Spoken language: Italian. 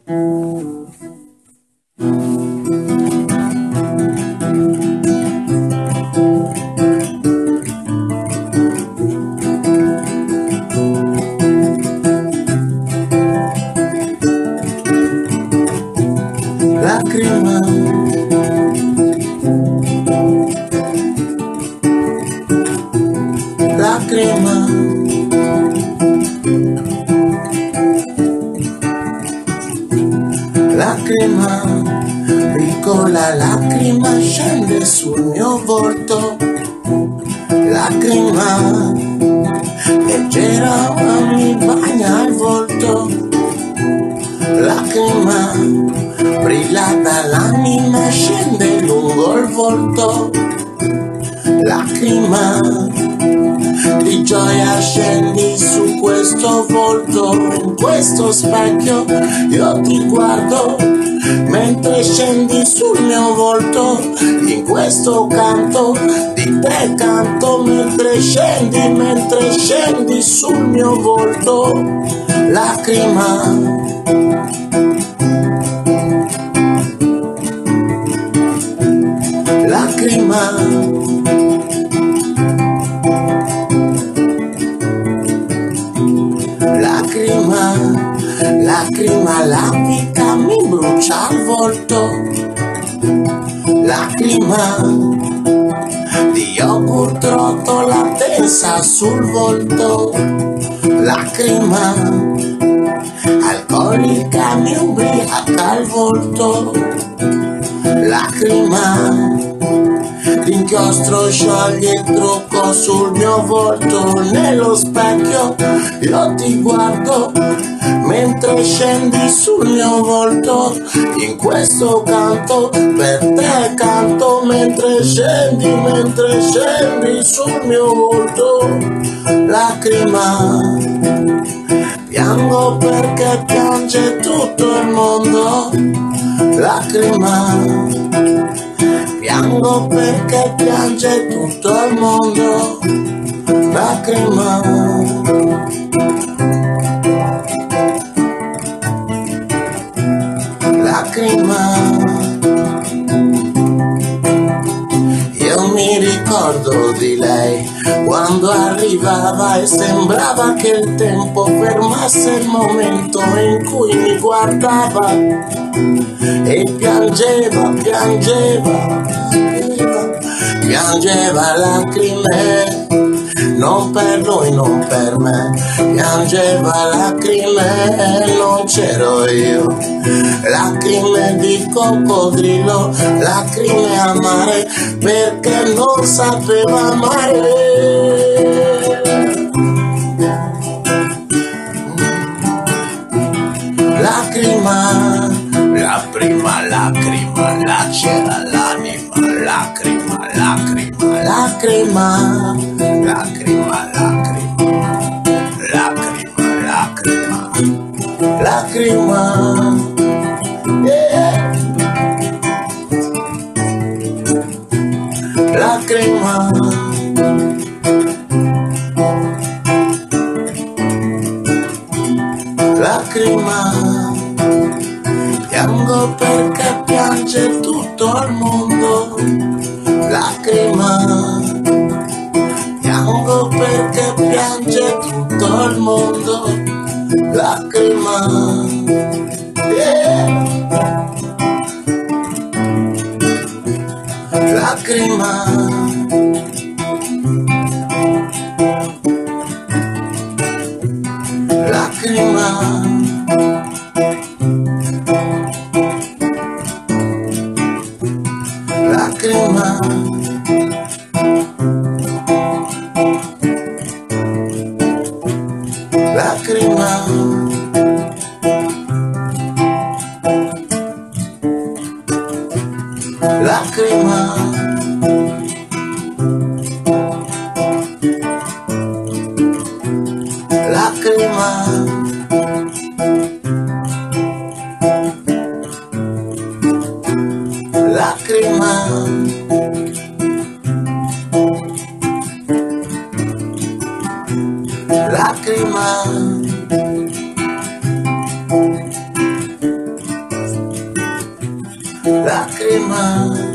Lacrima, lacrima, lacrima, piccola lacrima scende sul mio volto, lacrima, leggera ma mi bagna il volto, lacrima, brilla dall'anima, scende lungo il volto, lacrima, di gioia scendi su questo volto, in questo specchio io ti guardo, mentre scendi sul mio volto, in questo canto di te canto, mentre scendi sul mio volto, lacrima. Lacrima, lacrima, lacrima, la vita mi brucia il volto, lacrima, di yogurt rotola tensa sul volto, lacrima, alcolica mi ubriaca il volto, lacrima, l'inchiostro scioglie il trucco sul mio volto, nello specchio io ti guardo, mentre scendi sul mio volto, in questo canto per te canto, mentre scendi sul mio volto, lacrima, piango perché piange tutto il mondo, lacrima, piango perché piange tutto il mondo, lacrima, lacrima. Io mi ricordo di lei quando arrivava e sembrava che il tempo fermasse il momento in cui mi guardava e piangeva lacrime, non per lui, non per me, piangeva lacrime, non c'ero io, lacrime di coccodrillo, lacrime amare perché non sapeva amare. Lacrima, la prima lacrima, là c'era l'anima, lacrima, lacrima, lacrima, lacrima, lacrima, lacrima, lacrima, lacrima, yeah. Lacrima, lacrima, piango perché piange tutto il mondo, lacrima, piango perché piange tutto il mondo, lacrima, yeah. Lacrima, lacrima, lacrima, lacrima, lacrima, lacrima, problema.